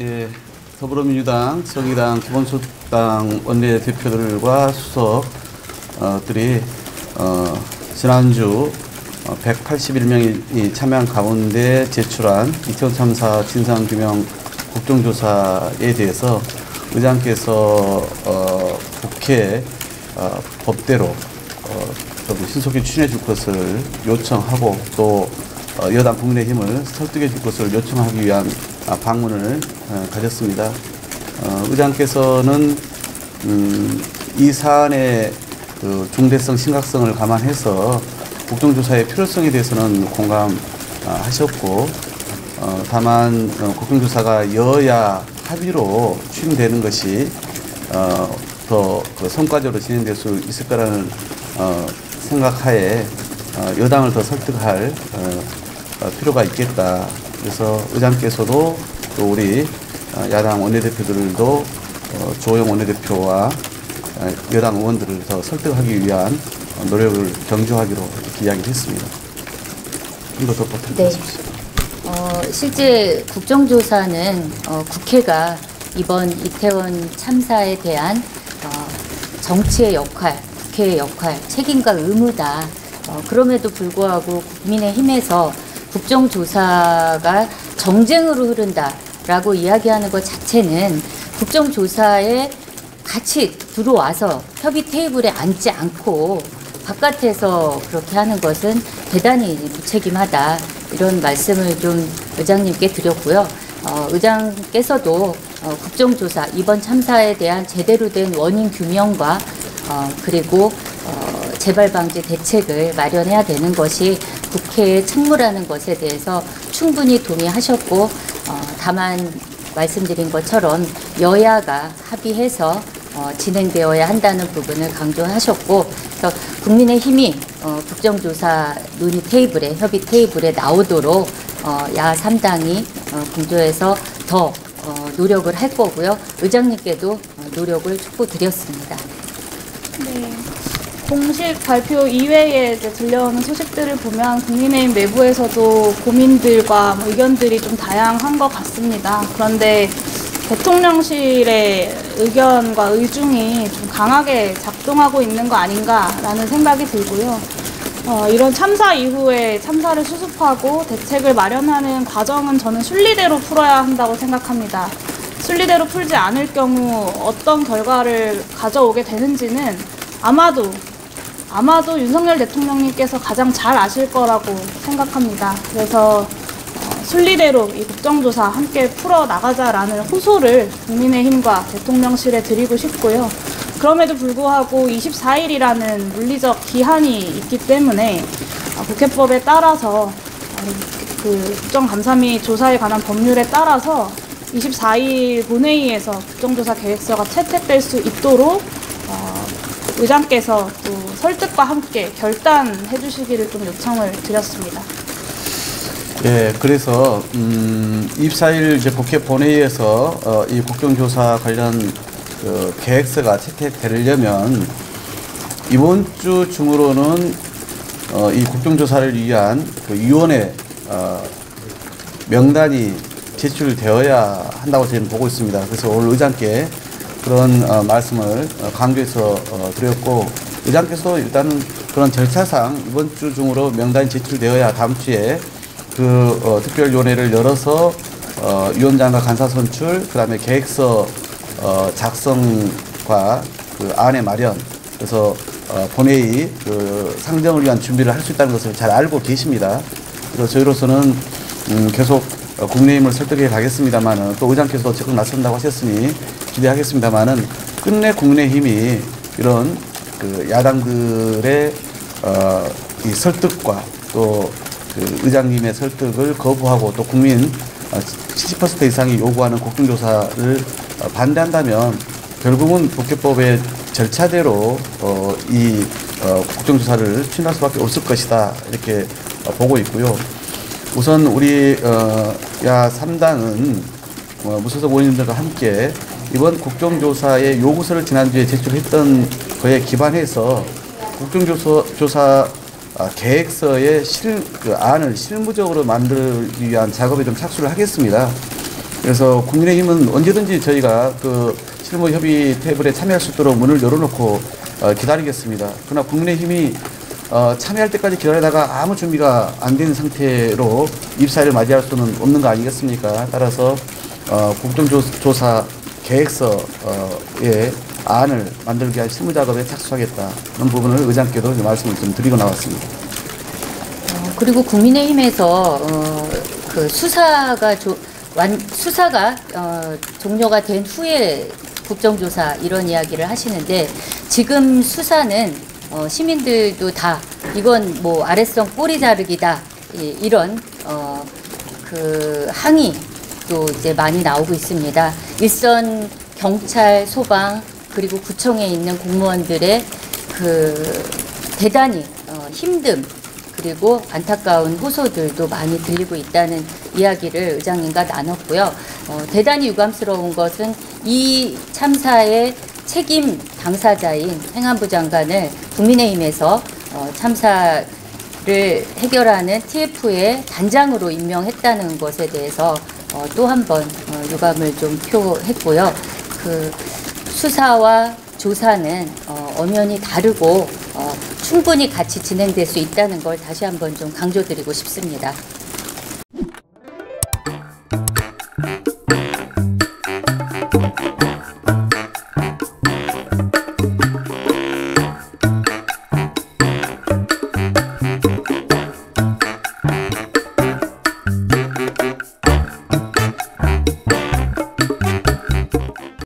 예, 더불어민주당, 정의당, 기본소득당 원내대표들과 수석들이 지난주 181명이 참여한 가운데 제출한 이태원 참사 진상규명 국정조사에 대해서 의장께서 국회 법대로 좀 신속히 추진해 줄 것을 요청하고 또 여당 국민의힘을 설득해 줄 것을 요청하기 위한 방문을 가졌습니다. 의장께서는 이 사안의 그 중대성, 심각성을 감안해서 국정조사의 필요성에 대해서는 공감하셨고, 다만 국정조사가 여야 합의로 추진되는 것이 더 그 성과적으로 진행될 수 있을 거라는 생각하에 여당을 더 설득할 필요가 있겠다. 그래서 의장께서도 또 우리 야당 원내대표들도 조영 원내대표와 여당 의원들을 더 설득하기 위한 노력을 경주하기로 이렇게 이야기를 했습니다. 이거 더 부탁드리겠습니다. 실제 국정조사는 국회가 이번 이태원 참사에 대한 정치의 역할, 국회의 역할, 책임과 의무다. 그럼에도 불구하고 국민의힘에서 국정조사가 정쟁으로 흐른다라고 이야기하는 것 자체는 국정조사에 같이 들어와서 협의 테이블에 앉지 않고 바깥에서 그렇게 하는 것은 대단히 무책임하다. 이런 말씀을 좀 의장님께 드렸고요. 의장께서도 국정조사, 이번 참사에 대한 제대로 된 원인 규명과 그리고 재발 방지 대책을 마련해야 되는 것이 국회의 책무라는 것에 대해서 충분히 동의하셨고, 다만 말씀드린 것처럼 여야가 합의해서 진행되어야 한다는 부분을 강조하셨고, 그래서 국민의힘이 국정조사 논의 테이블에, 협의 테이블에 나오도록 야 3당이 공조해서 더 노력을 할 거고요. 의장님께도 노력을 촉구드렸습니다. 네. 공식 발표 이외에 이제 들려오는 소식들을 보면 국민의힘 내부에서도 고민들과 의견들이 좀 다양한 것 같습니다. 그런데 대통령실의 의견과 의중이 좀 강하게 작동하고 있는 거 아닌가라는 생각이 들고요. 이런 참사 이후에 참사를 수습하고 대책을 마련하는 과정은 저는 순리대로 풀어야 한다고 생각합니다. 순리대로 풀지 않을 경우 어떤 결과를 가져오게 되는지는 아마도 윤석열 대통령님께서 가장 잘 아실 거라고 생각합니다. 그래서 순리대로 이 국정조사 함께 풀어나가자라는 호소를 국민의힘과 대통령실에 드리고 싶고요. 그럼에도 불구하고 24일이라는 물리적 기한이 있기 때문에 국회법에 따라서 그 국정감사및 조사에 관한 법률에 따라서 24일 본회의에서 국정조사 계획서가 채택될 수 있도록 의장께서 또 설득과 함께 결단해 주시기를 좀 요청을 드렸습니다. 예, 그래서 24일 이제 국회 본회의에서 이 국정조사 관련 그 계획서가 채택되려면 이번 주 중으로는 이 국정조사를 위한 그 위원회 명단이 제출되어야 한다고 저희는 보고 있습니다. 그래서 오늘 의장께 그런 말씀을 강조해서 드렸고, 의장께서도 일단은 그런 절차상 이번 주 중으로 명단이 제출되어야 다음 주에 그 특별위원회를 열어서 위원장과 간사 선출, 그다음에 계획서 작성과 그 안의 마련, 그래서 본회의 그 상정을 위한 준비를 할 수 있다는 것을 잘 알고 계십니다. 그래서 저희로서는 계속 국민의힘을 설득해 가겠습니다만은, 또 의장께서도 적극 나선다고 하셨으니 기대하겠습니다만은, 끝내 국민의힘이 이런 그 야당들의 이 설득과 또 그 의장님의 설득을 거부하고 또 국민 70% 이상이 요구하는 국정조사를 반대한다면 결국은 국회법의 절차대로 이 국정조사를 추진할 수밖에 없을 것이다, 이렇게 보고 있고요. 우선 우리 야 3당은 무소속 의원님들과 함께 이번 국정조사의 요구서를 지난주에 제출했던 거에 기반해서 국정조사 계획서의 그 안을 실무적으로 만들기 위한 작업에 좀 착수를 하겠습니다. 그래서 국민의힘은 언제든지 저희가 그 실무 협의 테이블에 참여할 수 있도록 문을 열어놓고 기다리겠습니다. 그러나 국민의힘이 참여할 때까지 기다리다가 아무 준비가 안 된 상태로 입사를 맞이할 수는 없는 거 아니겠습니까? 따라서 국정조사 계획서의 안을 만들기 위한 실무 작업에 착수하겠다는 부분을 의장께도 말씀을 좀 드리고 나왔습니다. 그리고 국민의힘에서 그 수사가 종료가 된 후에 국정조사 이런 이야기를 하시는데 지금 수사는 시민들도 다 이건 뭐 아래성 꼬리 자르기다 이런 그 항의도 이제 많이 나오고 있습니다. 일선 경찰, 소방 그리고 구청에 있는 공무원들의 그 대단히 힘듦 그리고 안타까운 호소들도 많이 들리고 있다는 이야기를 의장님과 나눴고요. 대단히 유감스러운 것은 이 참사의 책임 당사자인 행안부 장관을 국민의힘에서 참사를 해결하는 TF의 단장으로 임명했다는 것에 대해서 또 한 번 유감을 좀 표했고요. 그 수사와 조사는 엄연히 다르고 충분히 같이 진행될 수 있다는 걸 다시 한번 좀 강조드리고 싶습니다.